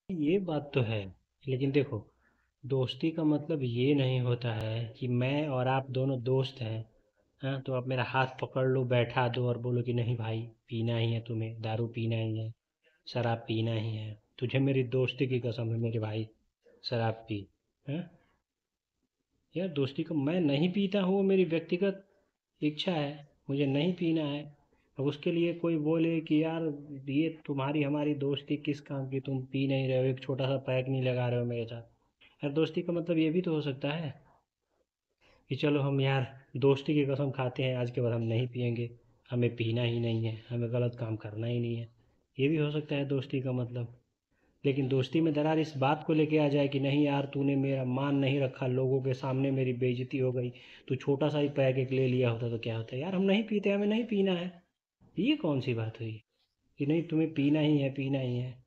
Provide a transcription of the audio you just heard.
ये बात तो है। लेकिन देखो, दोस्ती का मतलब ये नहीं होता है कि मैं और आप दोनों दोस्त हैं। हाँ, तो आप मेरा हाथ पकड़ लो, बैठा दो और बोलो कि नहीं भाई, पीना ही है, तुम्हें दारू पीना ही है, शराब पीना ही है, तुझे मेरी दोस्ती की कसम है मेरे भाई, शराब पी। हाँ, यार दोस्ती का मैं नहीं पीता हूँ, वो मेरी व्यक्तिगत इच्छा है, मुझे नहीं पीना है। अब उसके लिए कोई बोले कि यार ये तुम्हारी हमारी दोस्ती किस काम की, तुम पी नहीं रहे हो, एक छोटा सा पैक नहीं लगा रहे हो मेरे साथ। यार दोस्ती का मतलब ये भी तो हो सकता है कि चलो हम यार दोस्ती की कसम खाते हैं, आज के बाद हम नहीं पिएंगे, हमें पीना ही नहीं है, हमें गलत काम करना ही नहीं है। ये भी हो सकता है दोस्ती का मतलब। लेकिन दोस्ती में दरार इस बात को लेके आ जाए कि नहीं यार, तूने मेरा मान नहीं रखा, लोगों के सामने मेरी बेइज्जती हो गई, तू छोटा सा ही पैक एक ले लिया होता तो क्या होता है, यार हम नहीं पीते, हमें नहीं पीना है। ये कौन सी बात हुई कि नहीं तुम्हें पीना ही है, पीना ही है।